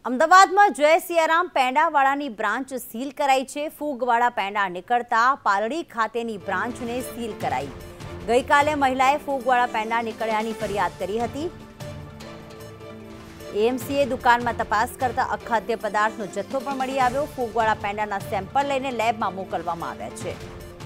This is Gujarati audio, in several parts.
અમદાવાદમાં જય સિયારામ પેંડાવાળાની બ્રાન્ચ સીલ કરાઈ છે। ફૂગવાળા પેંડા નીકળતા પાલડી ખાતેની બ્રાન્ચને સીલ કરાઈ। ગઈકાલે મહિલાએ ફૂગવાળા પેંડા નીકળ્યાની ફરિયાદ કરી હતી। એએમસીએ દુકાનમાં તપાસ કરતા અખાદ્ય પદાર્થનો જથ્થો પણ મળી આવ્યો। ફૂગવાળા પેંડાના સેમ્પલ લઈને લેબમાં મોકલવામાં આવ્યા છે।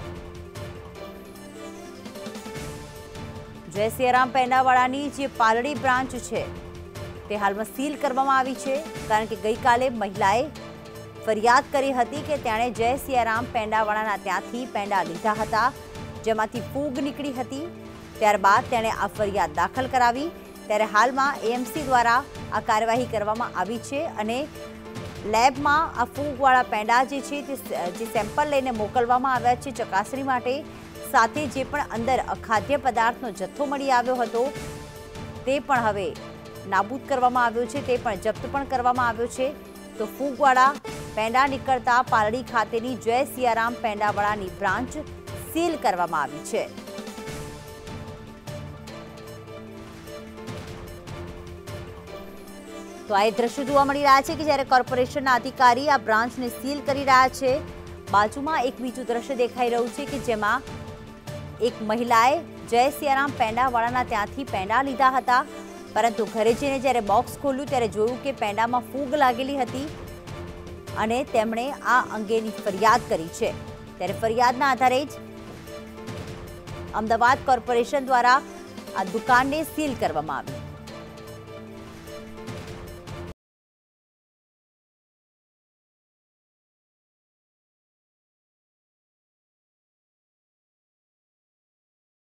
જય સિયારામ પેંડાવાળાની જે પાલડી બ્રાન્ચ છે તે હાલમાં સીલ કરવામાં આવી છે, કારણ કે ગઈકાલે મહિલાએ ફરિયાદ કરી હતી કે તેણે જય સિયારામ પેંડાવાળાના ત્યાંથી પેંડા લીધા હતા, જેમાંથી ફૂગ નીકળી હતી। ત્યારબાદ તેણે આ ફરિયાદ દાખલ કરાવી। ત્યારે હાલમાં એએમસી દ્વારા આ કાર્યવાહી કરવામાં આવી છે અને લેબમાં આ ફૂગવાળા પેંડા જે છે તે સેમ્પલ લઈને મોકલવામાં આવ્યા છે ચકાસણી માટે। સાથે જે પણ અંદર અખાદ્ય પદાર્થનો જથ્થો મળી આવ્યો હતો તે પણ હવે નાબૂદ કરવામાં આવ્યો છે, તે પણ જપ્ત પણ કરવામાં આવ્યો છે। તો ફૂગવાળા પેંડા નીકળતા પાલડી ખાતેની જય સિયારામ પેંડાવાળાની બ્રાન્ચ સીલ કરવામાં આવી છે। તો આ દ્રશ્યો જોવા મળી રહ્યા છે કે જ્યારે કોર્પોરેશનના અધિકારી આ બ્રાન્ચને સીલ કરી રહ્યા છે, બાજુમાં એક બીજું દ્રશ્ય દેખાઈ રહ્યું છે કે જેમાં એક મહિલાએ જય સિયારામ પેંડાવાળાના ત્યાંથી પેંડા લીધા હતા, પરંતુ ઘરે જઈને જ્યારે બોક્સ ખોલ્યું ત્યારે જોયું કે પેંડામાં ફૂગ લાગેલી હતી અને તેમણે આ અંગેની ફરિયાદ કરી છે। ત્યારે ફરિયાદના આધારે જ અમદાવાદ કોર્પોરેશન દ્વારા આ દુકાનને સીલ કરવામાં આવી।